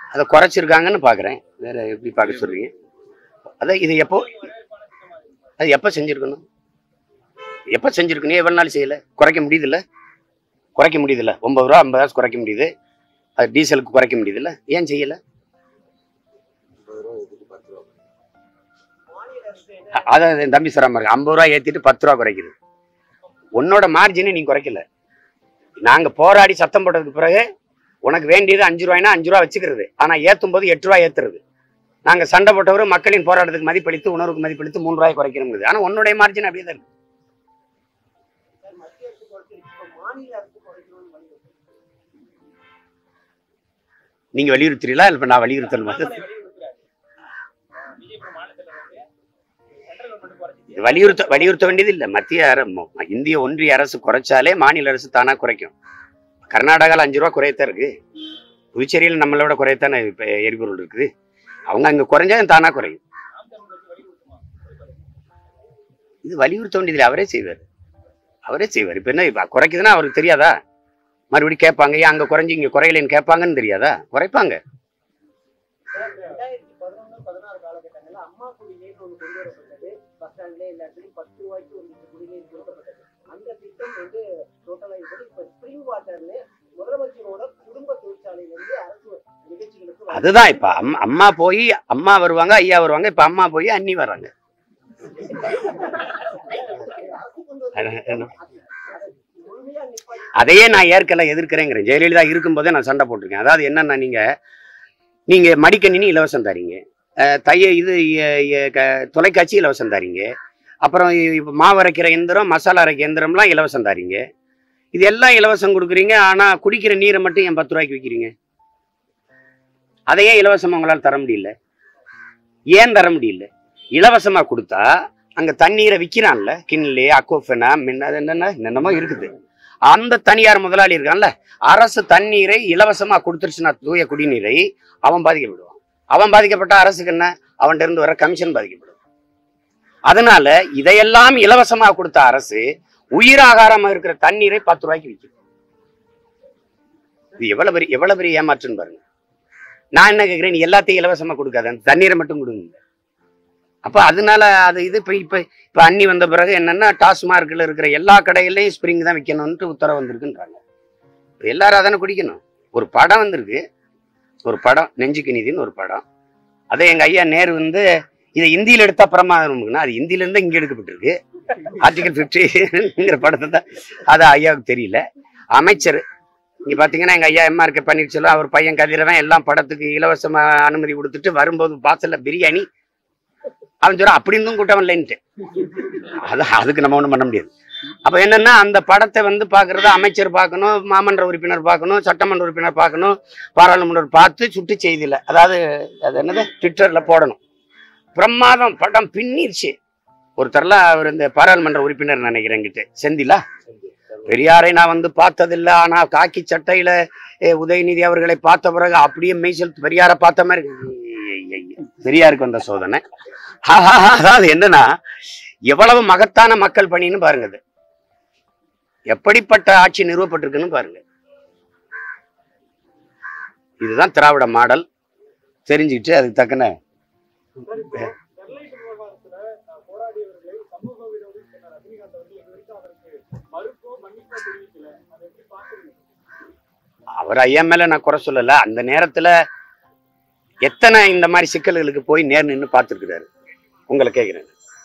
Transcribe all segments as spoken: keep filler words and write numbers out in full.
அதை குறைச்சிருக்காங்கன்னு பார்க்குறேன். வேற எப்படி பார்க்க சொல்றீங்க? அதான் இது எப்போ அது எப்போ செஞ்சுருக்கணும்? எப்போ செஞ்சுருக்கணும்? எவ்வளோ நாள் செய்யலை? குறைக்க முடியுதில்ல? குறைக்க முடியுதில்ல? ஒம்பது ரூபா ஐம்பது காசு குறைக்க முடியுது. அது டீசலுக்கு குறைக்க முடியுதில்ல? ஏன் செய்யலை? அதான் என் தம்பி சொல்ற மாதிரி ஐம்பது ரூபா ஏற்றிட்டு பத்து ரூபா குறைக்குது. உன்னோட மார்ஜினை நீ குறைக்கல. நாங்கள் போராடி சத்தம் போட்டதுக்கு பிறகு உனக்கு வேண்டியது அஞ்சு ரூபாய்னா அஞ்சு ரூபா வச்சுக்கிறது. ஆனால் ஏற்றும் போது எட்டு ரூபா ஏற்றுறது. நாங்கள் சண்டை போட்டவரும் மக்களின் போராட்டத்துக்கு மதிப்பளித்து உணர்வுக்கு மதிப்பளித்து மூணு ரூபாய் குறைக்கணுங்கிறது. ஆனால் உன்னுடைய மார்ஜின் அப்படியே தான் இருக்கு. நீங்க வலியுறுத்துறீங்களா? இல்ல நான் வலியுறுத்தணுமா? வலியுறுத்த வலியுறுத்த வேண்டியது இல்லை. மத்திய இந்திய ஒன்றிய அரசு குறைச்சாலே மாநில அரசு தானா குறைக்கும். கர்நாடகாவில் அஞ்சு ரூபா குறையத்தான் இருக்கு. புதுச்சேரியில் நம்மளோட குறையத்தானே இப்ப எரிபொருள் இருக்குது. அவங்க அங்க குறைஞ்சா தானா குறையும். இது வலியுறுத்த வேண்டியதில்லை. அவரே செய்வார். அவரே செய்வார். இப்ப என்ன இப்ப குறைக்குதுன்னா அவருக்கு தெரியாதா? மறுபடியும் கேட்பாங்க, ஏன் அங்க குறைஞ்சி இங்க குறையலன்னு கேட்பாங்கன்னு தெரியாதா? குறைப்பாங்க. அதுதான் இப்ப அம்மா போய் அம்மா வருவாங்க, ஐயா வருவாங்க. இப்ப அம்மா போய் அண்ணி வர்றாங்க. அதையே நான் ஏற்கல எதிர்க்கிறேங்கிறேன். ஜெயலலிதா இருக்கும் போதே நான் சண்டை போட்டிருக்கேன். அதாவது என்னன்னா, நீங்க நீங்க மடிக்கணினி இலவசம் தரீங்க, தைய இது தொலைக்காட்சி இலவசம் தரீங்க, அப்புறம் இப்போ மாவு அரைக்கிற எந்திரம் மசாலா அரைக்கிற எந்திரம்லாம் இலவசம் தரீங்க. இது எல்லாம் இலவசம் கொடுக்குறீங்க. ஆனா குடிக்கிற நீரை மட்டும் ஏன் பத்து ரூபாய்க்கு விற்கிறீங்க? அதையே இலவசமா உங்களால் தர முடியல. ஏன் தர முடியல? இலவசமா கொடுத்தா அங்க தண்ணீரை விற்கிறான்ல, கிண்லே அக்கோஃபெனா என்னென்ன என்னென்னமோ இருக்குது. அந்த தனியார் முதலாளி இருக்கான்ல, அரசு தண்ணீரை இலவசமா கொடுத்துருச்சுன்னா தூய குடிநீரை அவன் பாதிக்கப்படுவான். அவன் பாதிக்கப்பட்ட அரசுக்கு என்ன? அவன்கிட்ட இருந்து வர கமிஷன் பாதிக்கப்படும். அதனால இதையெல்லாம் இலவசமா கொடுத்த அரசு உயிராகாரமா இருக்கிற தண்ணீரை பத்து ரூபாய்க்கு விற்கும். இது எவ்வளவு பெரிய எவ்வளவு பெரிய ஏமாற்றுன்னு பாருங்க. நான் என்ன கேட்கிறேன், நீ எல்லாத்தையும் இலவசமா கொடுக்காத, அந்த தண்ணீரை மட்டும் கொடுங்க. அப்ப அதனால அது இது இப்ப இப்ப இப்ப அண்ணி வந்த பிறகு என்னன்னா, டாஸ்மார்க்ல இருக்கிற எல்லா கடையிலையும் ஸ்பிரிங் தான் விற்கணும்னு உத்தரவு வந்திருக்குன்றாங்க. எல்லாரும் அதானே குடிக்கணும். ஒரு படம் வந்திருக்கு, ஒரு படம் நெஞ்சுக்கு நீதின்னு ஒரு படம். அதை எங்க ஐயா நேரு வந்து இதை இந்தியில எடுத்தா பிரமாதம்னா, அது இந்தியில இருந்து இங்க எடுக்கப்பட்டிருக்கு. ஆர்டிகல் பிப்டிங்கிற படத்தை தான், அது ஐயாவுக்கு தெரியல. அமைச்சர் இங்க பாத்தீங்கன்னா எங்க ஐயா எம் ஆர் கே பன்னீர்செல்வம் அவர் பையன் கதிரவன் எல்லாம் படத்துக்கு இலவசமா அனுமதி கொடுத்துட்டு வரும்போது பாசல்ல பிரியாணி. அவன் சொல்ற அப்படி இருந்தும் கூட்டம் இல்லைன்ட்டு. அது அதுக்கு நம்ம ஒண்ணும் பண்ண முடியாது. அப்ப என்னன்னா, அந்த படத்தை வந்து பாக்குறத அமைச்சர் பார்க்கணும், மாமன்ற உறுப்பினர் பார்க்கணும், சட்டமன்ற உறுப்பினர் பார்க்கணும், பாராளுமன்றம் பார்த்து சுட்டு செய்தியில, அதாவது அது என்னது ட்விட்டர்ல போடணும். பிரமாதம், படம் பின்னிருச்சு. ஒருத்தர்லாம் அவர் இந்த பாராளுமன்ற உறுப்பினர் நினைக்கிறேன் கிட்ட செந்திலா, பெரியாரை நான் வந்து பார்த்ததில்லை, ஆனா காக்கி சட்டையில உதயநிதி அவர்களை பார்த்த பிறகு அப்படியே மெய்சல் பெரியாரை பார்த்த மாதிரி. பெரியாருக்கு வந்த சோதனை. அதாவது என்னன்னா, எவ்வளவு மகத்தான மக்கள் பணின்னு பாருங்க. எப்படிப்பட்ட ஆட்சி நிறுவப்பட்டிருக்குன்னு பாருங்க. இதுதான் திராவிட மாடல். தெரிஞ்சுக்கிட்டு அதுக்கு தக்கன அவர் ஐயா மேல நான் குறை சொல்லல. அந்த நேரத்துல எத்தனை இந்த மாதிரி சிக்கல்களுக்கு போய் நேர் நின்று பார்த்துருக்கிறாரு. உங்களை கேட்கிறேன்,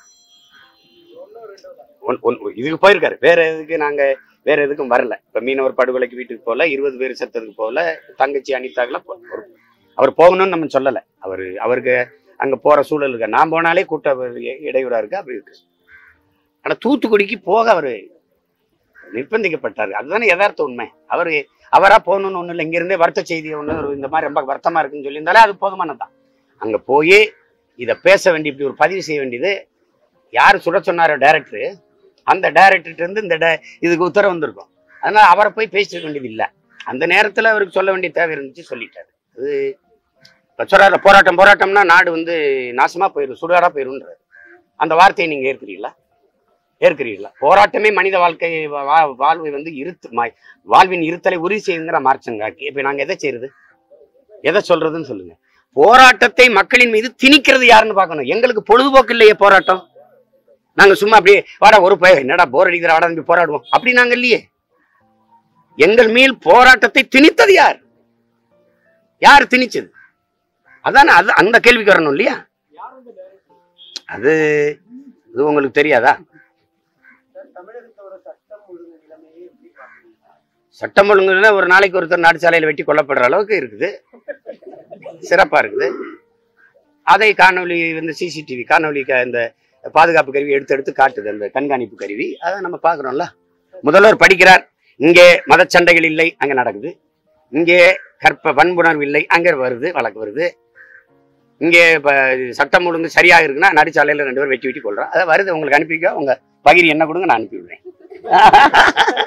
இதுக்கு போயிருக்காரு. வேற எதுக்கு நாங்க வேற எதுக்கும் வரல. இப்ப மீனவர் படுகொலைக்கு வீட்டுக்கு போல, இருபது பேர் செத்ததுக்கு போல, தங்கச்சி அனிதாக்கெல்லாம் அவர் போகணும்னு நம்ம சொல்லலை. அவரு அவருக்கு அங்க போற சூழல் இருக்கு. நான் போனாலே கூட்ட இடையூறா இருக்கு, அப்படி இருக்கு. ஆனா தூத்துக்குடிக்கு போக அவரு நிர்பந்திக்கப்பட்டாரு. அதுதானே யதார்த்த உண்மை. அவரு அவரா போகணும்னு ஒண்ணு இல்லை. இங்க இருந்தே வருத்த செய்தி ஒண்ணு இந்த மாதிரி ரொம்ப வருத்தமா இருக்குன்னு சொல்லியிருந்தாலே அது போதுமானதான். அங்க போய் இதை பேச வேண்டிய, இப்படி ஒரு பதிவு செய்ய வேண்டியது யாரு சுட சொன்னாரோ டைரக்டர், அந்த டைரக்டர் இருந்து இந்த இதுக்கு உத்தரவு வந்திருக்கும். அதனால அவரை போய் பேசிக்க வேண்டியது இல்லை. அந்த நேரத்துல அவருக்கு சொல்ல வேண்டிய தேவை இருந்துச்சு, சொல்லிட்டாரு. அது சொல்றாரு, போராட்டம் போராட்டம்னா நாடு வந்து நாசமா போயிடும், சுடுகாடா போயிரும்ன்றாரு. அந்த வார்த்தையை நீங்க ஏற்கிறீங்களா? ஏற்கிறீங்களா? போராட்டமே மனித வாழ்க்கை வாழ்வை வந்து இருத்து வாழ்வின் இருத்தலை உறுதி செய்யுங்கிற மார்ச்சங்காட்டி இப்ப நாங்க எதை செய்யறது? எதை சொல்றதுன்னு சொல்லுங்க. போராட்டத்தை மக்களின் மீது திணிக்கிறது யாருன்னு பார்க்கணும். எங்களுக்கு பொழுதுபோக்கு இல்லையே போராட்டம். நாங்க சும்மா அப்படியே வாடா ஒரு பய என்னடா போர் அடிக்கிற வாடா தம்பி போராடுவோம் அப்படி நாங்க இல்லையே. எங்கள் மேல் போராட்டத்தை திணித்தது யார்? யார் திணிச்சது? அதானே அது அந்த கேள்விக்கு வரணும் இல்லையா? அது இது உங்களுக்கு தெரியாதா? சட்டம் ஒழுங்குல ஒரு நாளைக்கு ஒருத்தர் நாடு சாலையில வெட்டி கொல்லப்படுற அளவுக்கு இருக்குது, சிறப்பா இருக்குது. அதை காணொலி வந்து சிசிடிவி காணொலி இந்த பாதுகாப்பு கருவி எடுத்து எடுத்து காட்டுது, அந்த கண்காணிப்பு கருவி. அதை நம்ம பாக்குறோம்ல. முதல்வர் படிக்கிறார், இங்கே மத சண்டைகள் இல்லை, அங்க நடக்குது. இங்கே கற்ப வன்புணர்வு இல்லை, அங்க வருது, வழக்கு வருது. இங்கே சட்டம் ஒழுங்கு சரியாக இருக்குன்னா நடுச்சாலையில ரெண்டு பேரும் வெட்டி வெட்டி கொள்றோம். அதை வருது, உங்களுக்கு அனுப்பிக்க, உங்க பகிர் என்ன கொடுங்க, நான் அனுப்பி விடுறேன்.